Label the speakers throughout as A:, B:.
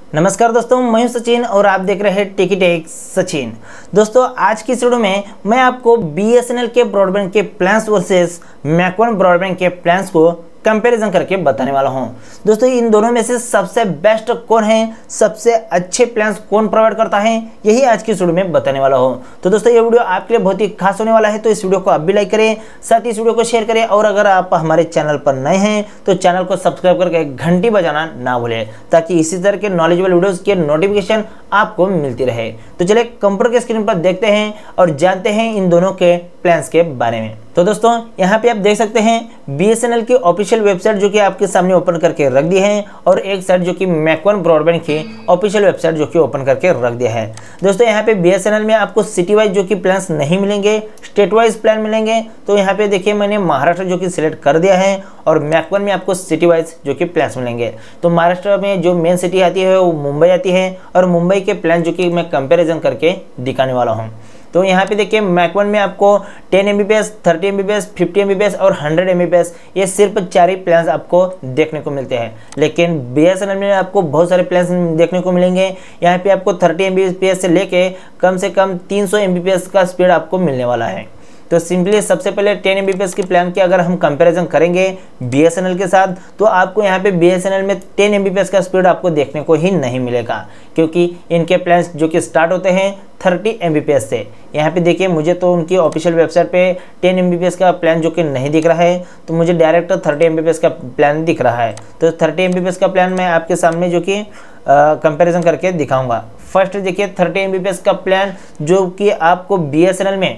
A: नमस्कार दोस्तों, मैं हूं सचिन और आप देख रहे हैं टेकी टेक सचिन। दोस्तों आज की वीडियो में मैं आपको बीएसएनएल के ब्रॉडबैंड के प्लान्स वर्सेस मैकवन ब्रॉडबैंड के प्लान्स को कंपैरिजन करके बताने वाला हूं। दोस्तों इन दोनों में से सबसे बेस्ट कौन है, सबसे अच्छे प्लान्स कौन प्रोवाइड करता है, यही आज की वीडियो में बताने वाला हूं। तो दोस्तों ये वीडियो आपके लिए बहुत ही खास होने वाला है, तो इस वीडियो को आप भी लाइक करें, साथ ही इस वीडियो को शेयर करें और अगर आप हमारे चैनल पर नए हैं तो चैनल को सब्सक्राइब करके घंटी बजाना ना भूलें, ताकि इसी तरह के नॉलेजेबल वीडियोस के नोटिफिकेशन आपको मिलती रहे। तो चलिए कंप्यूटर के स्क्रीन पर देखते हैं और जानते हैं इन दोनों के प्लान्स के बारे में। तो दोस्तों यहाँ पे आप देख सकते हैं बीएसएनएल की ऑफिशियल वेबसाइट जो कि आपके सामने ओपन करके रख दी है और एक साइड जो कि मैकवन ब्रॉडबैंड की ऑफिशियल वेबसाइट जो कि ओपन करके रख दिया है। दोस्तों यहाँ पे बीएसएनएल में आपको सिटी वाइज जो कि प्लान्स नहीं मिलेंगे, स्टेट वाइज प्लान मिलेंगे। तो यहाँ पे देखिए मैंने महाराष्ट्र जो कि सिलेक्ट कर दिया है और मैकवन में आपको सिटी वाइज जो कि प्लान्स मिलेंगे। तो महाराष्ट्र में जो मेन सिटी आती है वो मुंबई आती है और मुंबई के प्लान जो कि मैं कंपेरिजन करके दिखाने वाला हूँ। तो यहाँ पे देखिए मैकवन में आपको 10 MBps, 30 MBps, 50 MBps और 100 MBps ये सिर्फ 4 ही प्लान्स आपको देखने को मिलते हैं। लेकिन बीएसएनएल में आपको बहुत सारे प्लान्स देखने को मिलेंगे। यहाँ पे आपको 30 MBps से लेके कम से कम 300 MBps का स्पीड आपको मिलने वाला है। तो सिंपली सबसे पहले 10 MBps की प्लान की अगर हम कंपैरिजन करेंगे बीएसएनएल के साथ, तो आपको यहाँ पे बीएसएनएल में 10 MBps का स्पीड आपको देखने को ही नहीं मिलेगा, क्योंकि इनके प्लान्स जो कि स्टार्ट होते हैं 30 MBps से। यहाँ पे देखिए मुझे तो उनकी ऑफिशियल वेबसाइट पे 10 MBps का प्लान जो कि नहीं दिख रहा है, तो मुझे डायरेक्ट 30 MBps का प्लान दिख रहा है। तो 30 MBps का प्लान मैं आपके सामने जो कि कंपैरिजन करके दिखाऊंगा। फर्स्ट देखिए 30 MBps का प्लान जो कि आपको बीएसएनएल में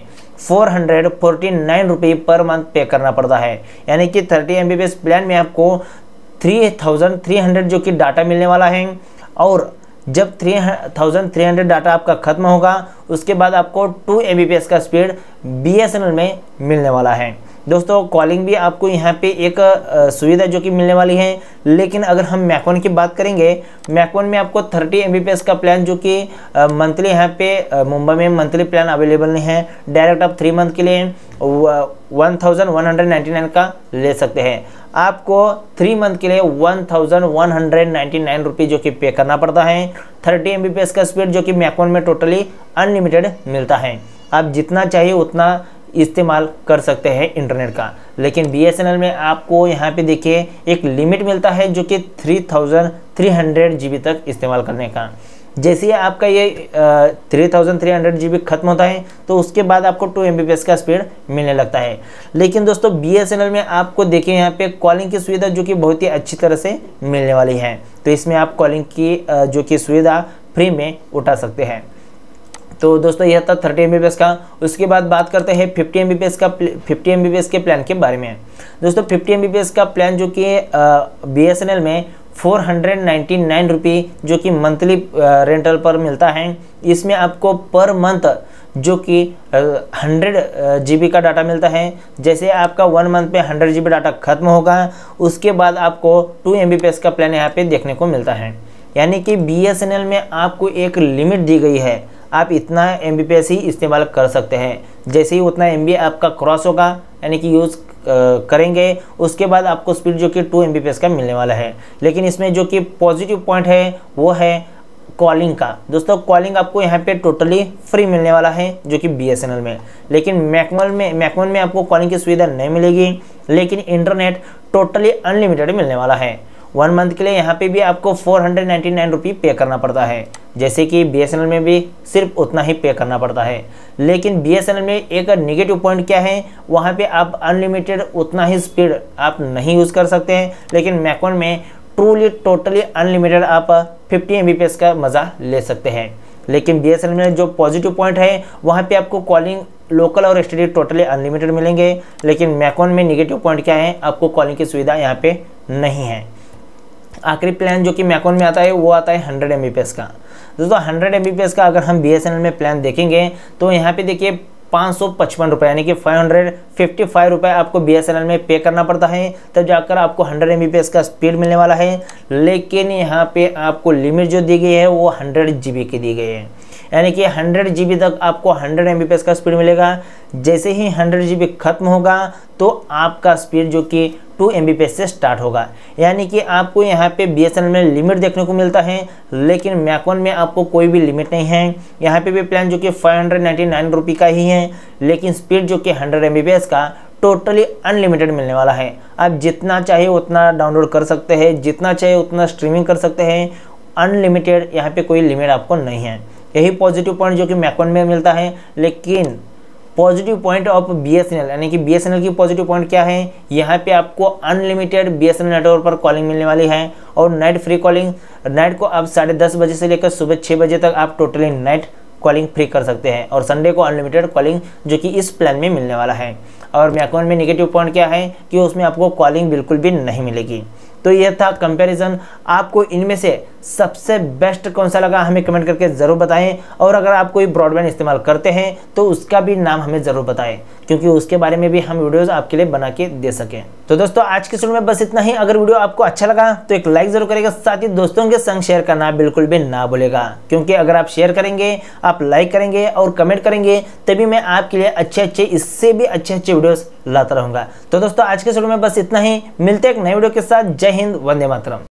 A: 449 रुपये पर मंथ पे करना पड़ता है। यानी कि 30 MBps प्लान में आपको 3300 जो कि डाटा मिलने वाला है और जब 3300 डाटा आपका खत्म होगा उसके बाद आपको 2 MBps का स्पीड बीएसएनएल में मिलने वाला है। दोस्तों कॉलिंग भी आपको यहाँ पे एक सुविधा जो कि मिलने वाली है। लेकिन अगर हम मैकवन की बात करेंगे, मैकवन में आपको 30 MBps का प्लान जो कि मंथली यहाँ पे मुंबई में मंथली प्लान अवेलेबल नहीं है। डायरेक्ट आप 3 मंथ के लिए 1199 का ले सकते हैं। आपको 3 मंथ के लिए 1199 रुपये जो कि पे करना पड़ता है। 30 MBps का स्पीड जो कि मैकवन में टोटली अनलिमिटेड मिलता है, आप जितना चाहिए उतना इस्तेमाल कर सकते हैं इंटरनेट का। लेकिन बीएसएनएल में आपको यहाँ पे देखिए एक लिमिट मिलता है जो कि 3300 GB तक इस्तेमाल करने का। जैसे ही आपका ये 3300 GB खत्म होता है तो उसके बाद आपको 2 MBps का स्पीड मिलने लगता है। लेकिन दोस्तों बीएसएनएल में आपको देखिए यहाँ पे कॉलिंग की सुविधा जो कि बहुत ही अच्छी तरह से मिलने वाली है। तो इसमें आप कॉलिंग की जो कि सुविधा फ्री में उठा सकते हैं। तो दोस्तों यह था 30 MBps का। उसके बाद बात करते हैं 50 MBps के प्लान के बारे में। दोस्तों 50 MBps का प्लान जो कि बीएसएनएल में 499 रुपये जो कि मंथली रेंटल पर मिलता है। इसमें आपको पर मंथ जो कि 100 GB का डाटा मिलता है। जैसे आपका 1 मंथ पे 100 GB डाटा खत्म होगा उसके बाद आपको 2 MBps का प्लान यहाँ पे देखने को मिलता है। यानी कि बीएसएनएल में आपको एक लिमिट दी गई है, आप इतना MBps ही इस्तेमाल कर सकते हैं। जैसे ही उतना MB आपका क्रॉस होगा यानी कि यूज़ करेंगे उसके बाद आपको स्पीड जो कि 2 MBps का मिलने वाला है। लेकिन इसमें जो कि पॉजिटिव पॉइंट है वो है कॉलिंग का। दोस्तों कॉलिंग आपको यहाँ पे टोटली फ्री मिलने वाला है जो कि बीएसएनएल में। लेकिन मैकवन में आपको कॉलिंग की सुविधा नहीं मिलेगी, लेकिन इंटरनेट टोटली अनलिमिटेड मिलने वाला है। 1 मंथ के लिए यहाँ पे भी आपको 499 रुपये पे करना पड़ता है, जैसे कि बीएसएनएल में भी सिर्फ उतना ही पे करना पड़ता है। लेकिन बीएसएनएल में एक नेगेटिव पॉइंट क्या है, वहाँ पे आप अनलिमिटेड उतना ही स्पीड आप नहीं यूज़ कर सकते हैं। लेकिन मैकवन में ट्रूली टोटली अनलिमिटेड आप 50 MBps का मज़ा ले सकते हैं। लेकिन बीएसएनएल में जो पॉजिटिव पॉइंट है वहाँ पे आपको कॉलिंग लोकल और एसटीडी टोटली अनलिमिटेड मिलेंगे। लेकिन मैकवन में नेगेटिव पॉइंट क्या है, आपको कॉलिंग की सुविधा यहाँ पे नहीं है। आखिरी प्लान जो कि मैकवन में आता है वो आता है 100 MBps का। दोस्तों 100 MBps का अगर हम बीएसएनएल में प्लान देखेंगे तो यहाँ पे देखिए 555 रुपये यानी कि 555 रुपये आपको बीएसएनएल में पे करना पड़ता है, तब जाकर आपको 100 MBps का स्पीड मिलने वाला है। लेकिन यहाँ पे आपको लिमिट जो दी गई है वो 100 GB की दी गई है। यानी कि 100 GB तक आपको 100 Mbps का स्पीड मिलेगा। जैसे ही 100 GB खत्म होगा तो आपका स्पीड जो कि 2 Mbps से स्टार्ट होगा। यानी कि आपको यहाँ पे BSNL में लिमिट देखने को मिलता है, लेकिन मैक-वन में आपको कोई भी लिमिट नहीं है। यहाँ पे भी प्लान जो कि 599 रुपये का ही है, लेकिन स्पीड जो कि 100 Mbps का टोटली अनलिमिटेड मिलने वाला है। आप जितना चाहिए उतना डाउनलोड कर सकते हैं, जितना चाहिए उतना स्ट्रीमिंग कर सकते हैं, अनलिमिटेड, यहाँ पे कोई लिमिट आपको नहीं है। यही पॉजिटिव पॉइंट जो कि मैक-वन में मिलता है। लेकिन पॉजिटिव पॉइंट ऑफ BSNL यानी कि BSNL की पॉजिटिव पॉइंट क्या है, यहाँ पे आपको अनलिमिटेड BSNL नेटवर्क पर कॉलिंग मिलने वाली है और नाइट फ्री कॉलिंग। नाइट को आप 10:30 बजे से लेकर सुबह 6 बजे तक आप टोटली नाइट कॉलिंग फ्री कर सकते हैं, और संडे को अनलिमिटेड कॉलिंग जो कि इस प्लान में मिलने वाला है। और मैक-वन में नेगेटिव पॉइंट क्या है कि उसमें आपको कॉलिंग बिल्कुल भी नहीं मिलेगी। तो ये था कंपैरिजन। आपको इनमें से सबसे बेस्ट कौन सा लगा हमें कमेंट करके ज़रूर बताएं, और अगर आप कोई ब्रॉडबैंड इस्तेमाल करते हैं तो उसका भी नाम हमें ज़रूर बताएं, क्योंकि उसके बारे में भी हम वीडियोस आपके लिए बना के दे सकें। तो दोस्तों आज की वीडियो में बस इतना ही। अगर वीडियो आपको अच्छा लगा तो एक लाइक ज़रूर करेगा, साथ ही दोस्तों के संग शेयर करना बिल्कुल भी ना भूलेगा, क्योंकि अगर आप शेयर करेंगे, आप लाइक करेंगे और कमेंट करेंगे, तभी मैं आपके लिए अच्छे इससे भी अच्छे वीडियोस लाता रहूँगा। तो दोस्तों आज के वीडियो में बस इतना ही। मिलते हैं एक नए वीडियो के साथ। जय हिंद, वंदे मातरम।